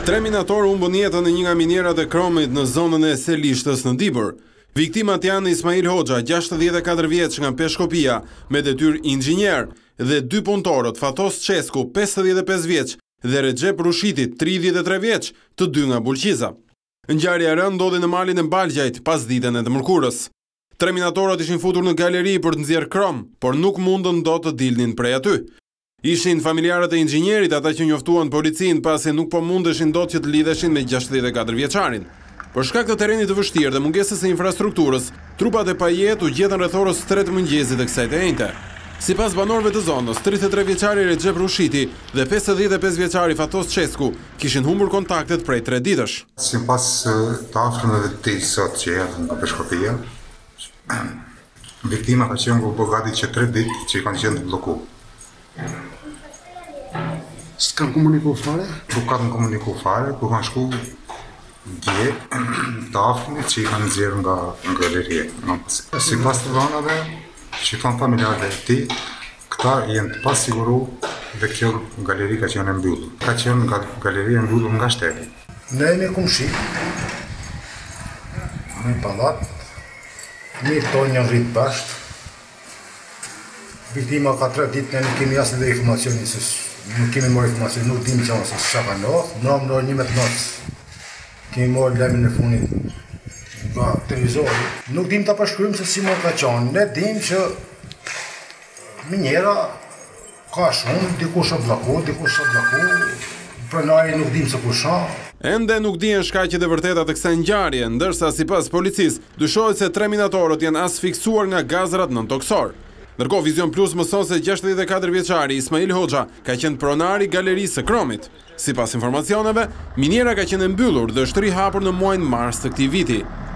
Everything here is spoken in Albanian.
Tre minatorë humbën jetën e një nga minierat e kromit në zonën e Selishtës në Dibër. Viktimat janë Ismail Hoxha, 64 vjeç nga Peshkopia, me detyrë inxhinier, dhe dy punëtorët, Fatos Çesku, 55 vjeç, dhe Recep Rushiti, 33 vjeç, të dy nga Bulqiza. Ngjarja e rëndë ndodhi në malin e Balgjajt pas ditën e të mërkurës. Tre minatorët ishin futur në galeri për të nxjerrë krom, por nuk mundën dot të dilnin prej aty. Ishin familjarët e inxhinierit ata që njoftuan policinë pasi nuk po mundeshin dot që të lidheshin me 64 vjeçarin. Për shkak të terrenit të vështirë dhe mungesës së infrastrukturës, trupat e pajetë u gjetën rreth orës 3 të mëngjesit të kësaj të njëjte. Sipas banorëve të zonës, 33 vjeçari Recep Rushiti dhe 55 vjeçari Fatos Çesku kishin humbur kontaktet prej 3 ditësh. Sipas të afërmëve të tij sot që erdhën nga Peshkopia, viktima ka qenë gati që 3 ditë që i kanë qenë të bllokuar. S'kan komuniku fare? Nuk kanë komuniku fare, ku kanë shku dje të afërmit që i kanë nxjerrë nga galeria. Sipas të dhënave që thonë familjarët e tij, këta janë të pasiguruar dhe kjo galeri ka qenë e mbyllur. Ka qenë nga galeria e mbyllur nga shteti. Ne jemi kumshi, në pallat, një tonë një rritë bashkë. Viktima ka 3 ditë, ne nuk kemi asnjë dhe informacioni, nuk kemi marrë informacion, nuk dim që ose çka ka ndodhur. Në 11 kemi marrë lajmin e fundit nga televizori. Nuk dim ta përshkruajmë se si më ka qenë. Ne dim që miniera ka shumë, dikush o blloku, pronari nuk dim se kush është. Ende nuk dihen shkaqet e vërteta të kësaj ngjarje, ndërsa sipas policisë dyshohet se 3 minatorët janë asfiksuar nga gazrat nën-toksor. Ndërkohë Vision Plus mëson se 64 vjeçari Ismail Hoxha ka qenë pronari i galerisë së kromit. Sipas informacioneve, miniera ka qenë e mbyllur dhe është rihapur në muajin mars të këtij viti.